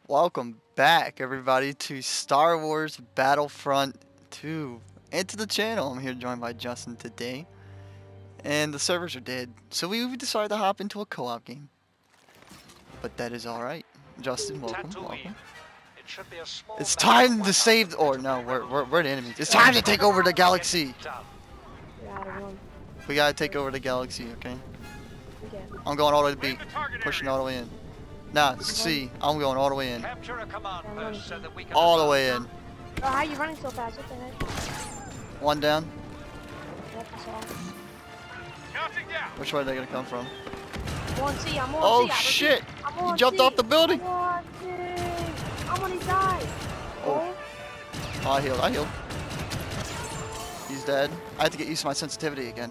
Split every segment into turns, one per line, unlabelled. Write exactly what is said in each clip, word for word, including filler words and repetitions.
Welcome back, everybody, to Star Wars Battlefront two. And to the channel. I'm here joined by Justin today. And the servers are dead, so we decided to hop into a co-op game. But that is alright. Justin, welcome, welcome. It's time to save... Or no, we're, we're, we're the enemies. It's time to take over the galaxy! We gotta take over the galaxy, okay? I'm going all the way to B. Pushing all the way in. Nah, C. I'm going all the way in. All the way in.
Oh, how are you running so fast? What the heck?
One down.
Yep,
Which way are they gonna come from?
I'm on C. I'm on
Oh
C.
shit!
I'm
He jumped
C.
off the building!
I'm on C. I'm on his side.
Oh. Oh, I healed, I healed. He's dead. I have to get used to my sensitivity again.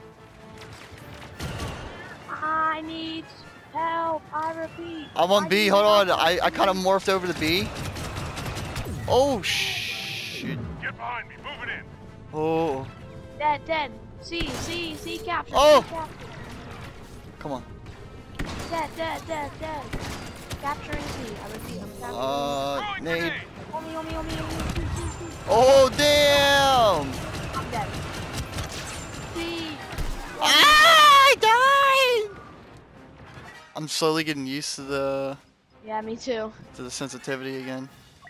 I need help. I repeat.
I'm on
I
B, hold on. I, I kind of morphed over to B. Oh, shit.
Get behind me, move it in.
Oh.
Dead, dead. C, C, C capture.
Oh.
C capture.
Come on.
Dead, dead, dead, dead. Capturing C. I repeat, I'm capturing
Uh, nade.
On me, on me, on me, on me. C, C, C.
Oh, damn.
I'm dead. C.
Ah, I died. I'm slowly getting used to the
Yeah, me too.
to the sensitivity again.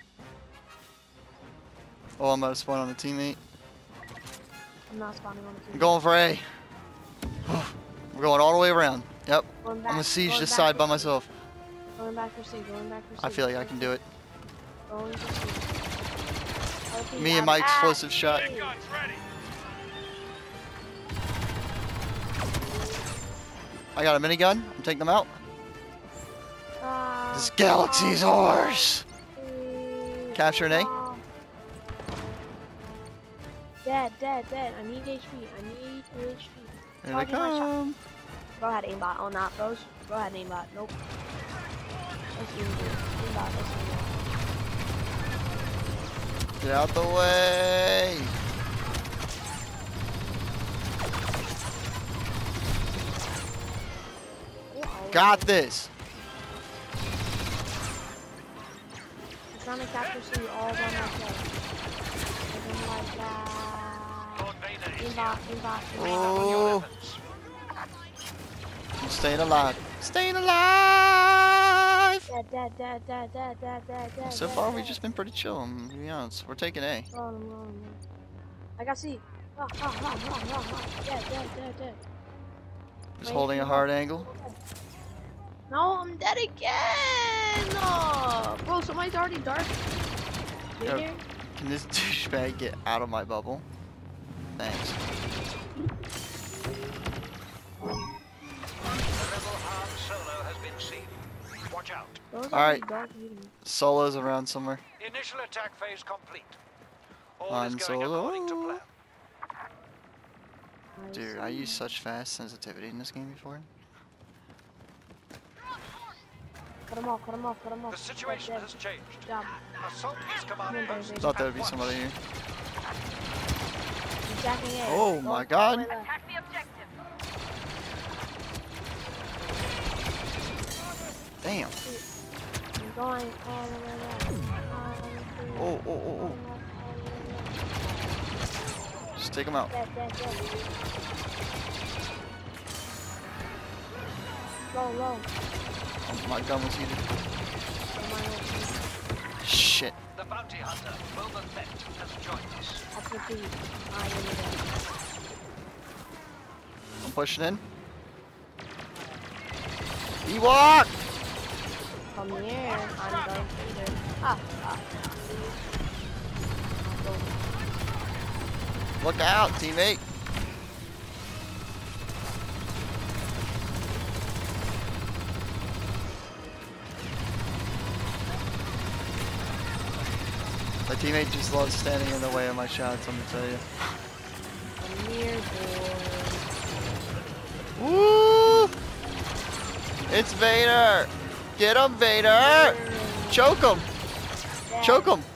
Oh, I'm about to spawn on a teammate.
I'm not spawning on the
I'm
team.
going for A. We're going all the way around. Yep.
Going
I'm
back,
gonna siege
going
this
back
side
for
by
C.
myself.
Going back for C, going back for C.
I feel like I can do it.
Going for C. Okay,
Me and
I'm
my
at
explosive shot.
C.
Guns ready.
I got a minigun. I'm taking them out.
Uh,
This galaxy's ours. Capture an A.
uh, Dead, dead, dead. I need H P. I need H P.
Here they
Charging my shot.
come.
Go ahead, aimbot on that, bros. Go ahead, aimbot. Nope. Let's easy. Aimbot, let's aimbot.
Get out the way.
Uh-oh.
Got this.
I'm trying to capture C all by myself. I don't like that.
Lord Vader is
Aimbot, aimbot, aimbot.
Oh. I'm staying alive. Staying alive.
Dead, dead, dead, dead, dead, dead, dead, dead.
So
dead,
far,
dead.
we've just been pretty chill. I'm gonna be honest. We're taking A.
Run, run, run. I got C. Run, run, run, run, run, run. Dead, dead, dead, dead.
Just holding a hard angle.
No, I'm dead again! Oh, bro, somebody's already dark.
Yo.
Right here?
Can this douchebag get out of my bubble? Thanks.
The rebel Han Solo has been seen. Watch out.
Those
All right.
already dark eating.
Solo's around somewhere.
Initial attack phase complete. All
Han
is going according to
Solo.
plan.
Dude, I used such fast sensitivity in this game before.
Cut him off, cut him off, cut him off.
The situation
Dead,
has
dead.
changed.
Job.
Assault is commanded.
Come on, baby.
Thought there would be somebody here.
He's jacking A.
Oh
Go
my
all the
God.
way left.
Attack the objective.
Damn.
I'm going all the way left.
Oh, oh, oh, oh. Just take him out.
Dead, dead, dead. Low, low.
Oh, my gun was heated. Shit.
The bounty hunter, Boba Fett, has joined us.
That's the key. I need it.
I'm pushing in. Ewok!
Come here. I'm going to it. Ah, ah.
Look out, teammate. My teammate just loves standing in the way of my shots, I'm gonna tell you.
Come here, boy.
Woo! It's Vader! Get him, Vader! Choke him!
Dead.
Choke him!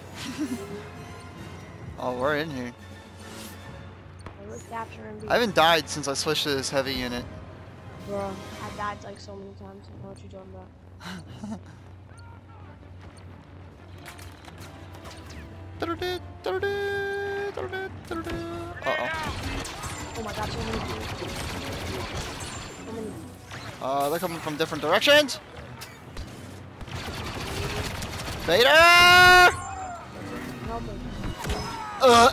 Oh, we're in here.
We're capturing
I haven't died since I switched to this heavy unit.
Bro, I died like so many times. I know what you're talking about. Oh my god, so many people. So many.
Uh, they're coming from different directions. Vader!
Help me.
Uh.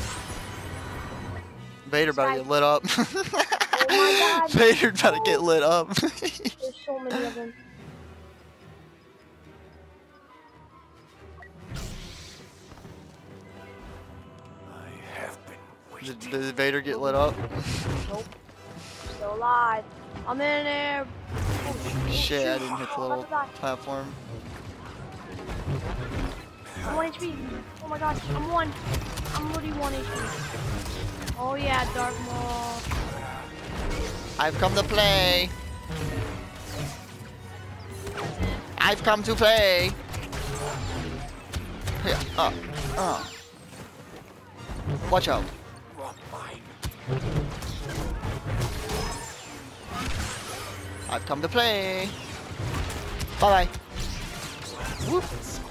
Vader better
Guys.
get lit up.
Oh my god.
Vader better get lit up.
There's so many of them.
I have been waiting.
Did, did Vader get lit up?
Nope. Still alive. I'm in there. Oh, shoot.
Shit, I didn't hit the
Oh,
little
that's a die.
platform.
I'm one H P. Oh my gosh, I'm one. I'm already one H P. Oh yeah, Dark Maul.
I've come to play. I've come to play. Yeah. Uh. Uh. Watch out. I've come to play. Bye bye. Whoop.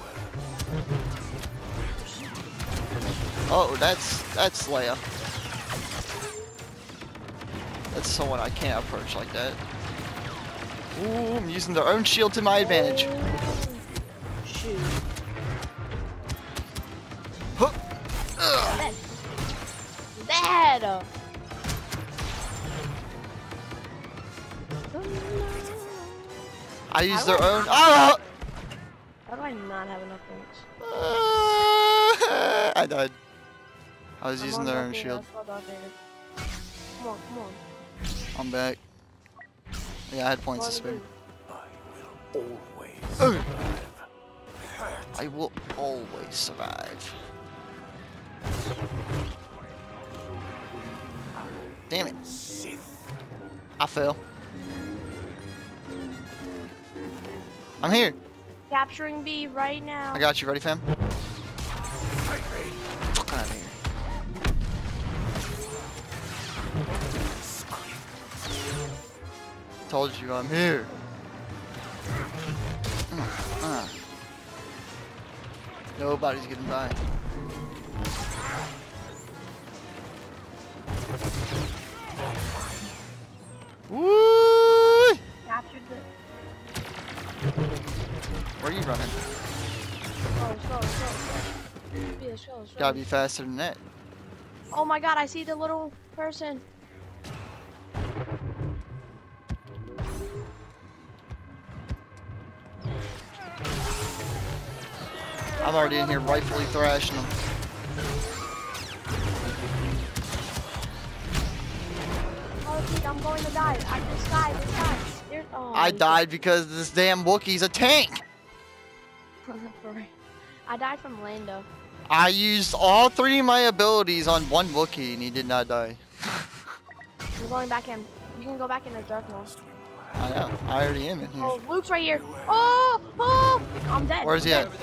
Oh, that's that's Leia. That's someone I can't approach like that. Ooh, I'm using their own shield to my advantage.
Oh, shoot.
Huh. Ugh.
Dead. Dead.
I use their own. Ah!
How do I not have enough points?
Uh, I died. I was
I'm
using
on
their
Darth
own
Vader,
shield.
I saw Darth Vader. Come on, come on.
I'm back. Yeah, I had points to
What
spare.
do
I will always
Ugh.
survive.
I will always survive. Damn it.
Sith.
I fell. I'm here.
Capturing B right now.
I got you. Ready, fam? Fuck out of here. Told you I'm here. Uh, uh. Nobody's getting by. Woo!
Captured the.
Where are you running?
Oh, slow, slow, slow. Yeah, slow, slow.
Gotta be faster than that.
Oh my god, I see the little person.
I'm already in here rightfully thrashing them.
Oh, dude, I'm going to die. I just died. This guy. There's, oh,
I
he's
died because this damn Wookiee's a tank.
dead. I died from Lando.
I used all three of my abilities on one Wookiee and he did not die.
I'm going back in. You can go back in the dark mode.
I know. I already am in here.
Oh, Luke's right here. Oh, oh, I'm dead.
Where's he
I'm
at?
dead.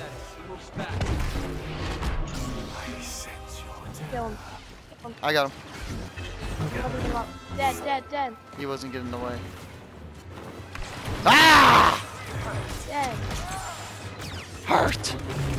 Kill him.
I got him.
Cover him up. Dead, dead, dead.
He wasn't getting away. Ah!
Dead.
Hurt.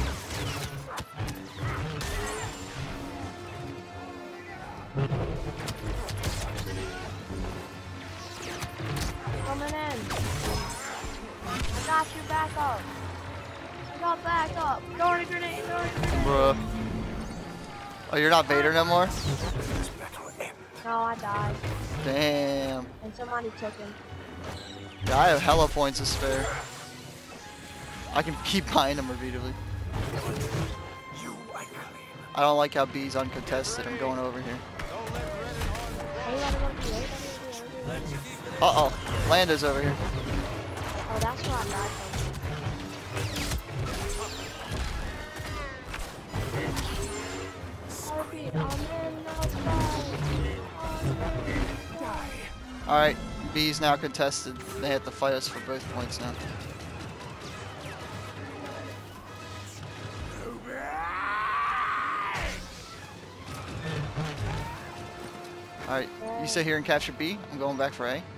Coming in. I got you back up. I got back up. Throwing a grenade, throwing a grenade.
Bruh. Oh, you're not Vader no more?
No, I died.
Damn.
And somebody took him.
Yeah, I have hella points to spare. I can keep buying them repeatedly. I don't like how B's uncontested. I'm going over here.
Hey, you gotta go to the way, gotta go to the way.
Uh-oh. Lando's over here.
Oh, that's where I died from. I repeat, I'm in the fight.
Alright, B's now contested. They have to fight us for both points now. Alright, you sit here and capture B. I'm going back for A.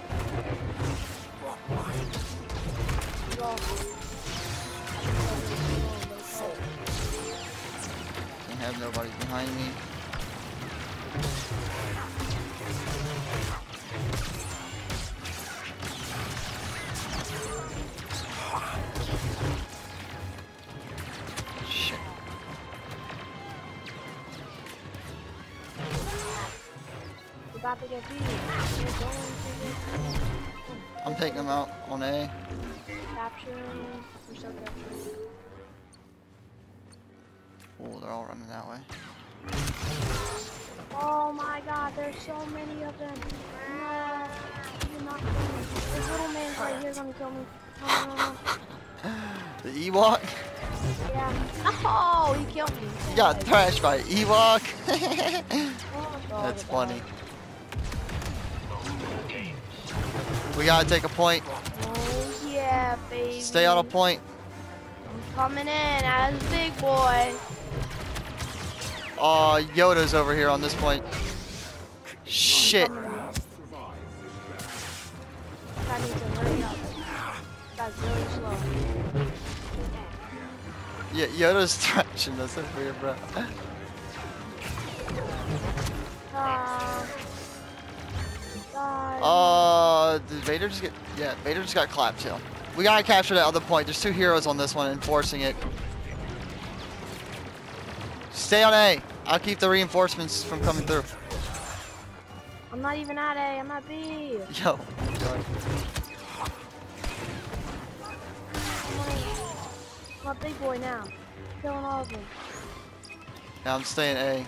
Go.
Somebody's behind me. Shit.
We're about to get beat. We're going to get
I'm taking them out on A.
capturing. We're still capturing.
Oh, they're all running that way.
Oh my god, there's so many of them. No, you're not killing me. This little man's right here gonna kill me. No, no, no, no.
The Ewok?
Yeah. Oh, he killed me.
You got thrashed by Ewok.
Oh, God,
That's
it
funny.
died.
We gotta take a point.
Oh yeah, baby.
Stay on a point.
I'm coming in as big boy.
Oh, Yoda's over here on this point. Shit.
I need to hurry up. That's really slow.
Yeah, Yoda's thrashing us over here, bro.
Uh, die.
Uh, did Vader just get? Yeah, Vader just got clapped too. We gotta capture that other point. There's two heroes on this one enforcing it. Stay on A. I'll keep the reinforcements from coming through.
I'm not even at A, I'm at B.
Yo.
I'm a big boy now. Killing all of them.
Yeah, I'm staying A.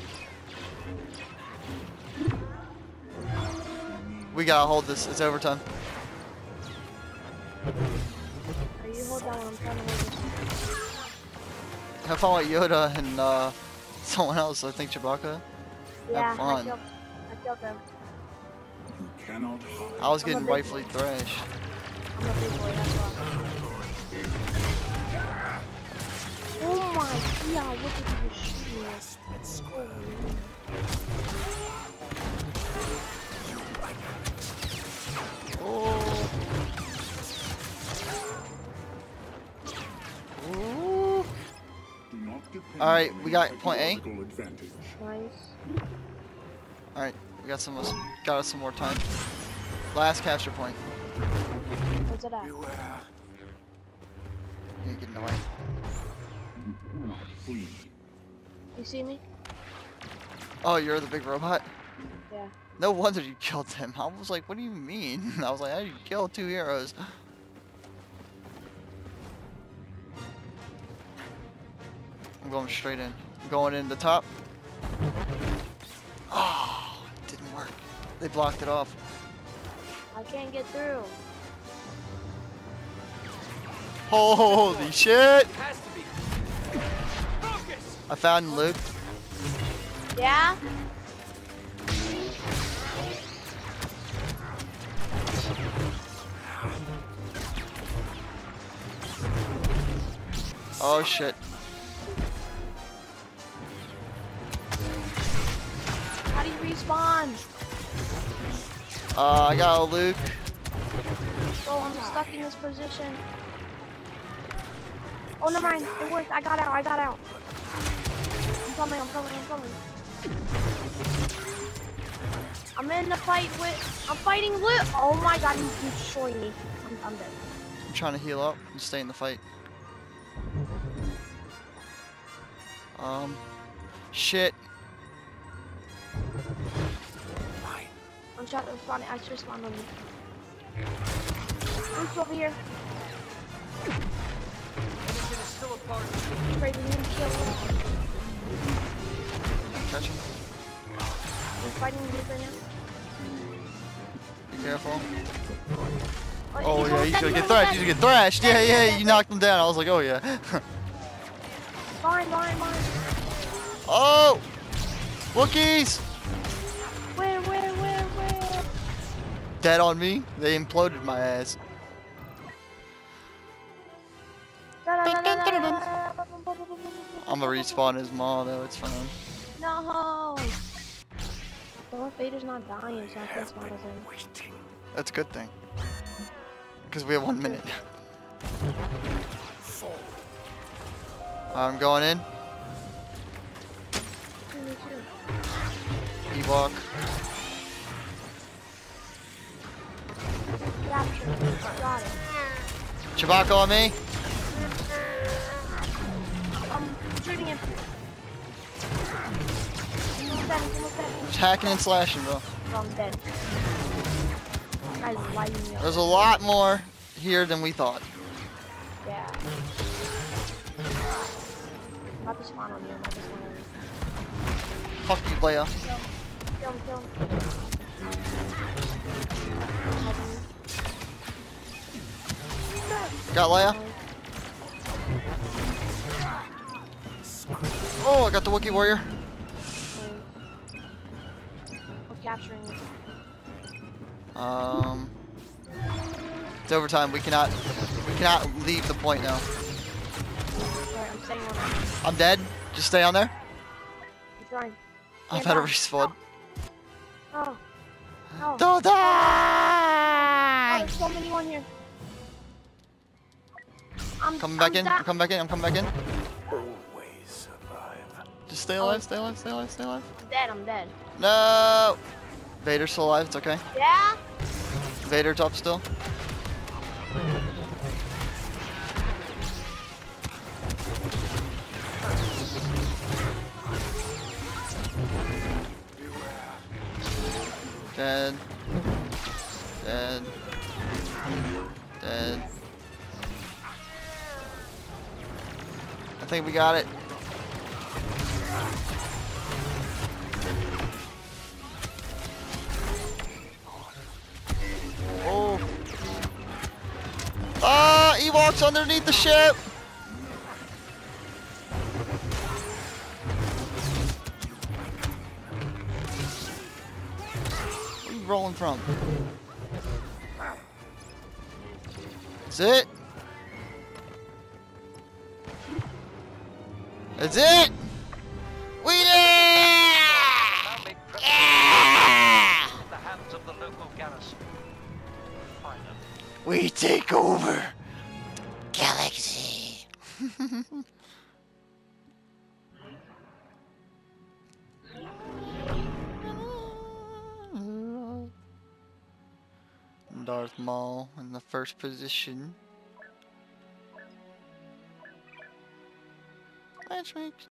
We gotta hold this. It's overtime.
Are you hold down? I'm trying to hold this.
Have fun with Yoda and uh, someone else. I think Chewbacca.
Yeah, I
fun.
killed, I killed them.
You cannot hide.
I was
I'm a
getting
big
rightfully thrashed.
I'm a big boy, that's why. Oh my god, look at this shit. That's cool.
Oh. Ooh.
Do not depend
All right,
on
we
any
got point A.
technological advantage.
Nice.
All right, we got some. Got us some more time. Last capture point.
Where's it at?
Beware.
You're getting away.
You cannot flee.
You see me?
Oh, you're the big robot.
Yeah.
No wonder you killed him. I was like, what do you mean? I was like, how did you kill two heroes? I'm going straight in. I'm going in the top. Oh, it didn't work. They blocked it off.
I can't get through.
Holy shit!
Has to be. Focus.
I found Luke.
Yeah?
Oh shit.
How do you respawn?
Uh, I got a Luke.
Oh, I'm stuck in this position. Oh, never mind. It worked. I got out. I got out. I'm coming. I'm coming. I'm coming. I'm in the fight with. I'm fighting with. Oh my god, he's destroying me. I'm, I'm dead.
I'm trying to heal up and stay in the fight. Um, shit.
I'm trying to spawn. I just spawned on me. Who's over here?
Mission is still a part.
Crazy him kill him.
Catch him.
He's fighting me right now.
Be careful.
Oh,
Oh
he's
yeah,
almost
he's
dead,
gonna get
almost
thrashed.
dead.
He's gonna get thrashed. Yeah, yeah, you knocked him down. I was like, oh yeah.
Fine, fine, fine.
Oh! Wookiees!
Where, where, where, where?
Dead on me. They imploded my ass. I'm gonna respawn his mom though, it's fine.
No! Darth Vader's not dying, so I can spawn as him.
That's a good thing. Because we have one minute. I'm going in.
too, me too.
Ewok.
Capture. Got it.
Chewbacca on me.
I'm shooting him. He's almost dead, he's almost dead.
Just hacking and slashing, bro.
Oh, I'm dead. This guy's lighting me up.
There's a lot more here than we thought.
Yeah. I'm about to spawn on you. I'm about to spawn on you.
Fuck you, Leia.
Kill him, kill him, kill him.
Got Leia. Oh, I got the Wookiee warrior.
We're capturing it.
Um, it's overtime. We cannot, we cannot leave the point now.
Alright, I'm setting one up.
I'm dead. Just stay on there.
I'm trying.
I'm
Stand
about to
by.
respawn.
Oh. Oh.
Don't
Oh,
die!
there's so many on here. I'm
Coming back
I'm
in.
da-
I'm coming back in. I'm coming back in.
Always survive.
Just stay alive. Stay alive. Stay alive. Stay alive.
I'm dead, I'm dead.
No. Vader's still alive. It's okay.
Yeah?
Vader's up still. Dead. Dead. Dead. I think we got it. Oh. Ah, Ewoks underneath the ship. Where are you rolling from? That's it. That's it. We did it!
Family privilege in the hands of the local garrison. Finally.
We take over galaxy. Darth Maul in the first position. Matchmaking.